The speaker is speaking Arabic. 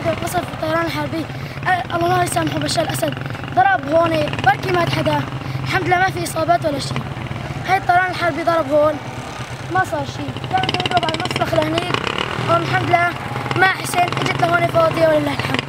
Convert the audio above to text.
وصف الطيران الحربي الله يسامحه بشار الأسد ضرب هون بركي مات حدا. الحمد لله ما في إصابات ولا شيء. هاي الطيران الحربي ضرب هون ما صار شيء، كان بده يضرب على المسبح لهنيك. الحمد لله مع حسين اجت لهون فاضية ولله الحمد.